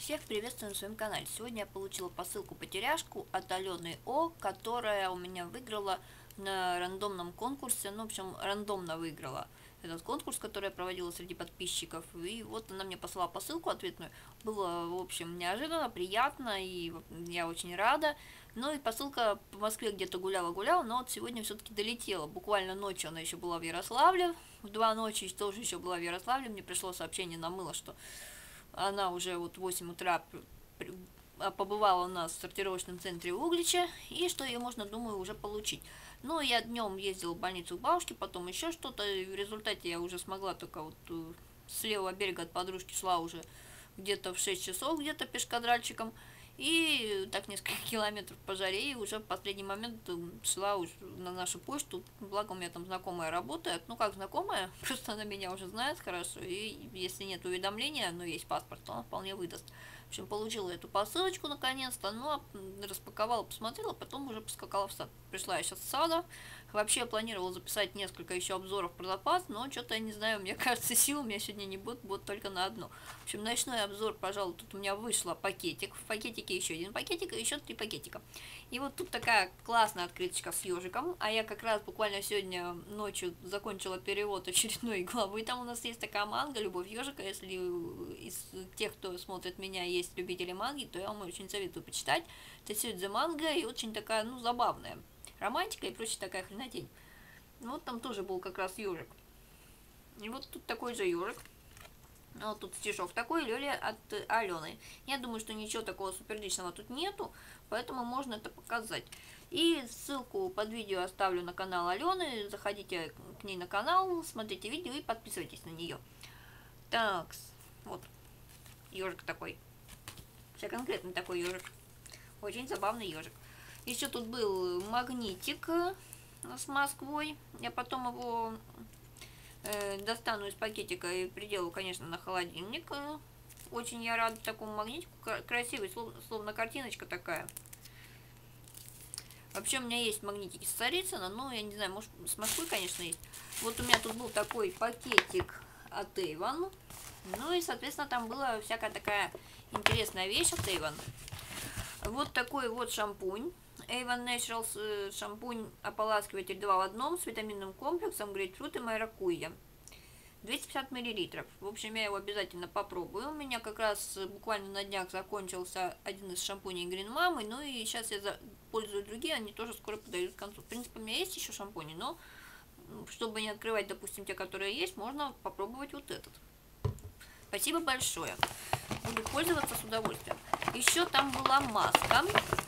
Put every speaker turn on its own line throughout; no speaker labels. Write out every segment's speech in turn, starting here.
Всех приветствую на своем канале. Сегодня я получила посылку-потеряшку от Алены О, которая у меня выиграла на рандомном конкурсе. Ну, в общем, рандомно выиграла этот конкурс, который я проводила среди подписчиков. И вот она мне послала посылку ответную. Было, в общем, неожиданно, приятно, и я очень рада. Ну и посылка по Москве где-то гуляла-гуляла, но вот сегодня все-таки долетела. Буквально ночью она еще была в Ярославле. В 2 ночи тоже еще была в Ярославле. Мне пришло сообщение на мыло, что она уже вот в 8 утра побывала у нас в сортировочном центре Углича, и что ее можно, думаю, уже получить. Но я днем ездила в больницу к бабушке, потом еще что-то, и в результате я уже смогла только вот с левого берега от подружки шла уже где-то в 6 часов, где-то пешкадральчиком, и так несколько километров по жаре, и уже в последний момент шла уже на нашу почту, благо у меня там знакомая работает, ну как знакомая, просто она меня уже знает хорошо, и если нет уведомления, но есть паспорт, то она вполне выдаст. В общем, получила эту посылочку наконец-то, но распаковала, посмотрела, потом уже поскакала в сад. Пришла я сейчас с сада. Вообще я планировала записать несколько еще обзоров про запас, но что-то я не знаю, мне кажется, сил у меня сегодня не будет только на одно. В общем, ночной обзор, пожалуй, тут у меня вышло пакетик. В пакетике еще один пакетик и еще 3 пакетика. И вот тут такая классная открыточка с ежиком, а я как раз буквально сегодня ночью закончила перевод очередной главы. Там у нас есть такая манга «Любовь ежика». Если из тех, кто смотрит меня, есть любители манги, то я вам очень советую почитать. Это Сюдзе манга и очень такая, ну, забавная. Романтика и прочая такая хренотень. Вот там тоже был как раз ежик. И вот тут такой же ежик. Вот тут стишок такой, Лёля от Алены. Я думаю, что ничего такого суперличного тут нету, поэтому можно это показать. И ссылку под видео оставлю на канал Алены. Заходите к ней на канал, смотрите видео и подписывайтесь на нее. Так, вот ежик такой. Все конкретно такой ежик. Очень забавный ежик. Еще тут был магнитик с Москвой. Я потом его достану из пакетика и приделаю, конечно, на холодильник. Очень я рада такому магнитику. Красивый, словно картиночка такая. Вообще у меня есть магнитики с Царицына, но я не знаю, может с Москвы, конечно, есть. Вот у меня тут был такой пакетик от Avon. Ну и, соответственно, там была всякая такая интересная вещь от Avon. Вот такой вот шампунь. Avon Naturals шампунь ополаскиватель 2 в 1 с витаминным комплексом грейпфрут и маракуйя. 250 мл. В общем, я его обязательно попробую. У меня как раз буквально на днях закончился один из шампуней Green Mama. Ну и сейчас я пользую другие, они тоже скоро подойдут к концу. В принципе, у меня есть еще шампуни, но чтобы не открывать, допустим, те, которые есть, можно попробовать вот этот. Спасибо большое. Буду пользоваться с удовольствием. Еще там была маска.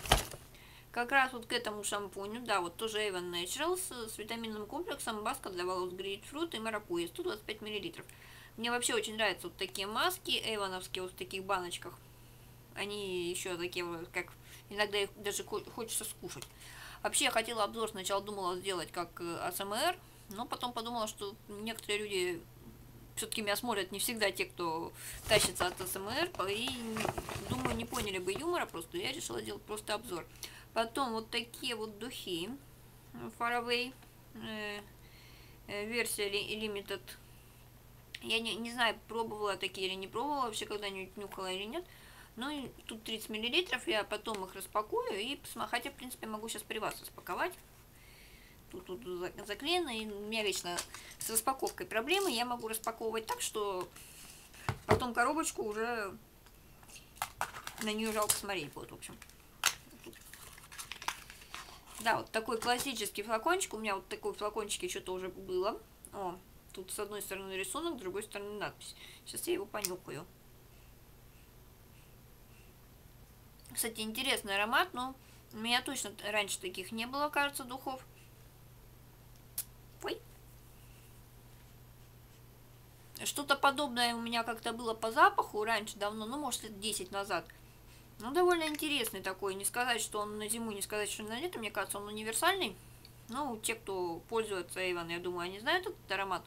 Как раз вот к этому шампуню, да, вот тоже Avon Naturals с витаминным комплексом, маска для волос грейпфрут и маракуйя, 125 мл. Мне вообще очень нравятся вот такие маски, эйвоновские, вот в таких баночках. Они еще такие, как иногда их даже хочется скушать. Вообще я хотела обзор, сначала думала сделать как АСМР, но потом подумала, что некоторые люди все-таки меня смотрят не всегда те, кто тащится от АСМР, и, думаю, не поняли бы юмора просто, я решила делать просто обзор. Потом вот такие вот духи Faraway, версия Limited. Я не знаю, пробовала такие или не пробовала, вообще когда-нибудь нюхала или нет. Ну и тут 30 мл, я потом их распакую и посмотрю, хотя в принципе могу сейчас при вас распаковать. Тут заклеено, и у меня вечно с распаковкой проблемы, я могу распаковывать так, что потом коробочку уже на нее жалко смотреть будет, в общем. Да, вот такой классический флакончик. У меня вот такой флакончик еще тоже было. О, тут с одной стороны рисунок, с другой стороны надпись. Сейчас я его понюхаю. Кстати, интересный аромат, но у меня точно раньше таких не было, кажется, духов. Ой. Что-то подобное у меня как-то было по запаху раньше, давно, ну, может, лет 10 назад. Ну, довольно интересный такой. Не сказать, что он на зиму, не сказать, что на лето. Мне кажется, он универсальный. Ну, те, кто пользуется Avon, я думаю, они знают этот аромат.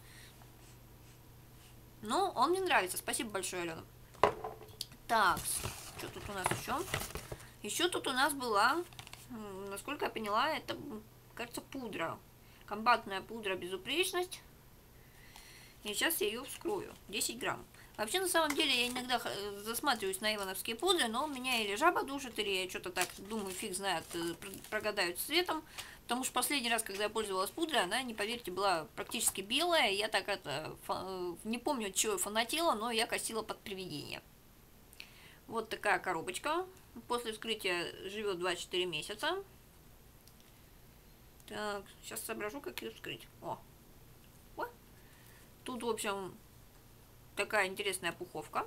Но он мне нравится. Спасибо большое, Алена. Так, что тут у нас еще? Еще тут у нас была, насколько я поняла, это, кажется, пудра. Комбатная пудра безупречность. И сейчас я ее вскрою. 10 грамм. Вообще, на самом деле, я иногда засматриваюсь на ивановские пудры, но у меня или жаба душит, или я что-то так думаю, фиг знает, прогадают цветом. Потому что последний раз, когда я пользовалась пудрой, она, не поверьте, была практически белая. Я так это, не помню, от чего я фанатела, но я косила под привидение. Вот такая коробочка. После вскрытия живет 24 месяца. Так, сейчас соображу, как ее вскрыть. О! Тут, в общем, такая интересная пуховка.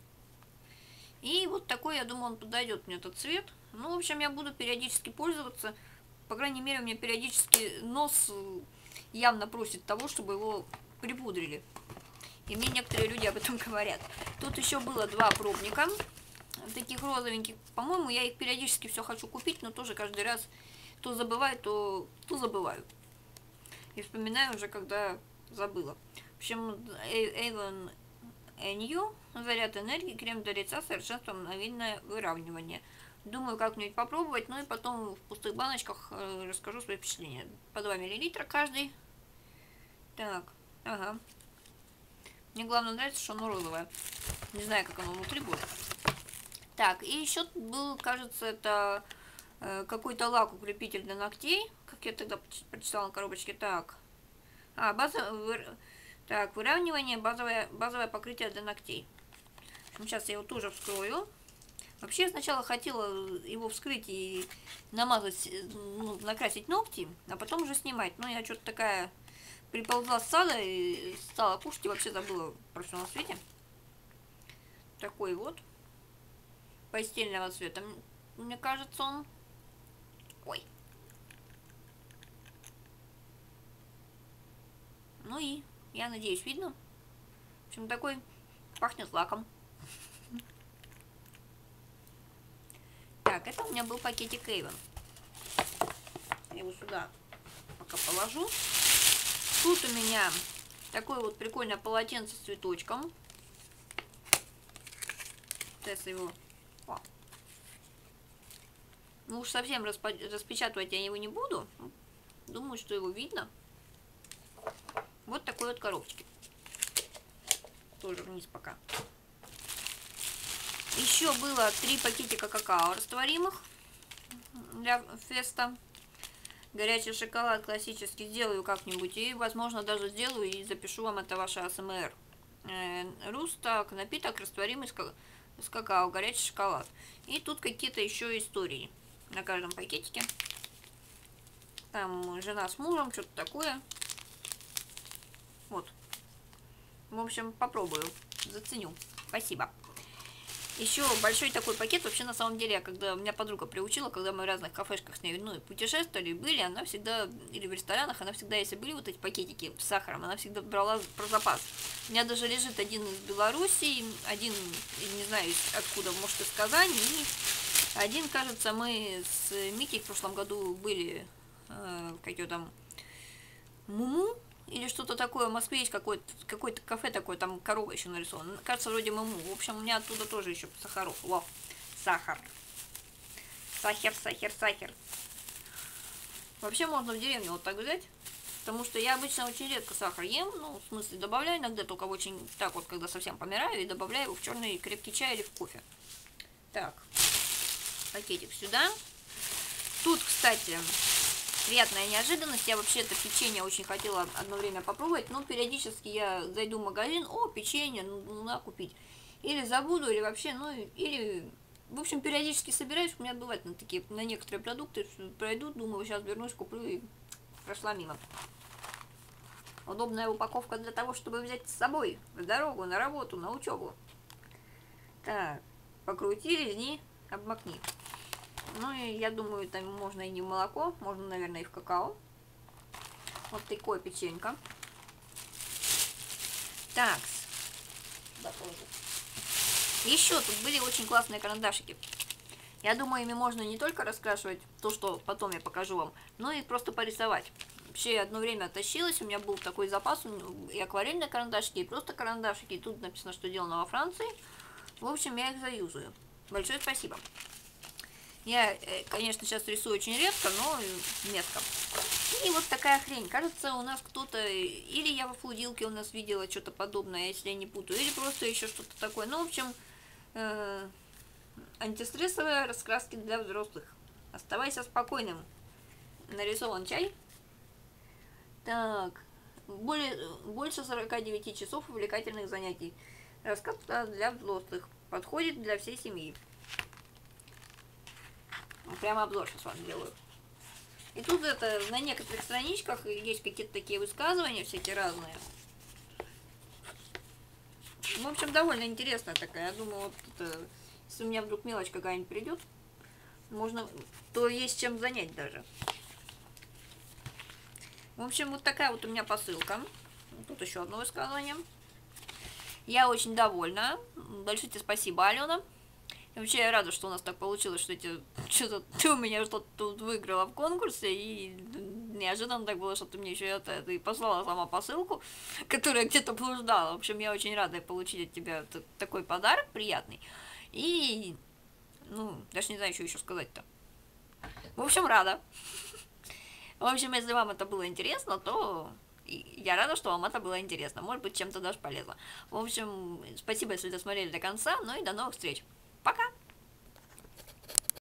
И вот такой, я думаю, он подойдет мне этот цвет. Ну, в общем, я буду периодически пользоваться. По крайней мере, у меня периодически нос явно просит того, чтобы его припудрили. И мне некоторые люди об этом говорят. Тут еще было 2 пробника, таких розовеньких. По-моему, я их периодически все хочу купить, но тоже каждый раз то забываю, то забываю. И вспоминаю уже, когда забыла. В общем, Avon New, заряд энергии, крем для лица, совершенство, мгновенное выравнивание. Думаю, как-нибудь попробовать, ну и потом в пустых баночках расскажу свои впечатления. По 2 мл каждый. Так, ага. Мне главное нравится, что оно розовое. Не знаю, как оно внутри будет. Так, и еще был, кажется, это какой-то лак-укрепитель для ногтей, как я тогда прочитала на коробочке. Так, так, выравнивание, базовое покрытие для ногтей. Сейчас я его тоже вскрою. Вообще, я сначала хотела его вскрыть и намазать, ну, накрасить ногти, а потом уже снимать. Но я что-то такая приползла с сада и стала кушать и вообще забыла про все на свете. Такой вот. Пастельного цвета. Мне кажется, он... Ой. Ну и, я надеюсь, видно. В общем, такой пахнет лаком. Так, это у меня был пакетик Avon. Я его сюда пока положу. Тут у меня такое вот прикольное полотенце с цветочком. Сейчас его... О. Ну уж совсем распечатывать я его не буду. Думаю, что его видно. Вот такой вот коробочки. Тоже вниз пока. Еще было 3 пакетика какао растворимых для феста. Горячий шоколад классический сделаю как-нибудь. И, возможно, даже сделаю и запишу вам это ваше АСМР. Рустак, напиток растворимый с какао, горячий шоколад. И тут какие-то еще истории на каждом пакетике. Там жена с мужем, что-то такое. Вот. В общем, попробую. Заценю. Спасибо. Еще большой такой пакет. Вообще, на самом деле, когда меня подруга приучила, когда мы в разных кафешках с ней, ну, путешествовали, были, она всегда, или в ресторанах, она всегда, если были вот эти пакетики с сахаром, она всегда брала про запас. У меня даже лежит один из Белоруссии, один, не знаю, откуда, может, из Казани, и один, кажется, мы с Микей в прошлом году были, как его там, Муму, или что-то такое. В Москве есть какое-то кафе такое, там корова еще нарисована. Кажется, вроде Муму. В общем, у меня оттуда тоже еще сахаров. Вау, сахар. Сахар, сахар, сахар. Вообще можно в деревню вот так взять. Потому что я обычно очень редко сахар ем. Ну, в смысле, добавляю иногда, только очень так вот, когда совсем помираю, и добавляю его в черный крепкий чай или в кофе. Так, пакетик сюда. Тут, кстати, приятная неожиданность. Я вообще это печенье очень хотела одно время попробовать, но периодически я зайду в магазин, о, печенье, ну, надо купить. Или забуду, или вообще, ну, или... В общем, периодически собираюсь, у меня бывает на некоторые продукты пройдут, думаю, сейчас вернусь, куплю, и прошла мимо. Удобная упаковка для того, чтобы взять с собой в дорогу, на работу, на учебу. Так, покрути, лизни, обмакни. Ну и я думаю, там можно и не в молоко, можно, наверное, и в какао. Вот такое печенька. Так, еще тут были очень классные карандашики. Я думаю, ими можно не только раскрашивать то, что потом я покажу вам, но и просто порисовать. Вообще, одно время тащилась, у меня был такой запас, и акварельные карандашики, и просто карандашики. И тут написано, что сделано во Франции. В общем, я их заюзаю. Большое спасибо. Я, конечно, сейчас рисую очень редко, но метко. И вот такая хрень. Кажется, у нас кто-то, или я во флудилке у нас видела что-то подобное, если я не путаю, или просто еще что-то такое. Ну, в общем, э, антистрессовые раскраски для взрослых. Оставайся спокойным. Нарисован чай. Так, больше 49 часов увлекательных занятий. Рассказ для взрослых. Подходит для всей семьи. Прямо обзор сейчас вам делаю. И тут это на некоторых страничках есть какие-то такие высказывания всякие разные. В общем, довольно интересная такая. Я думаю, вот это, если у меня вдруг мелочь какая-нибудь придет, можно, то есть чем занять даже. В общем, вот такая вот у меня посылка. Тут еще одно высказывание. Я очень довольна. Большое тебе спасибо, Алена. И вообще я рада, что у нас так получилось, что что-то ты у меня что-то тут выиграла в конкурсе, и неожиданно так было, что ты мне еще это и послала сама посылку, которая где-то блуждала. В общем, я очень рада получить от тебя такой подарок приятный. И, ну, даже не знаю, что еще сказать-то. В общем, рада. В общем, если вам это было интересно, то я рада, что вам это было интересно. Может быть, чем-то даже полезно. В общем, спасибо, если досмотрели до конца. Ну и до новых встреч. Пока!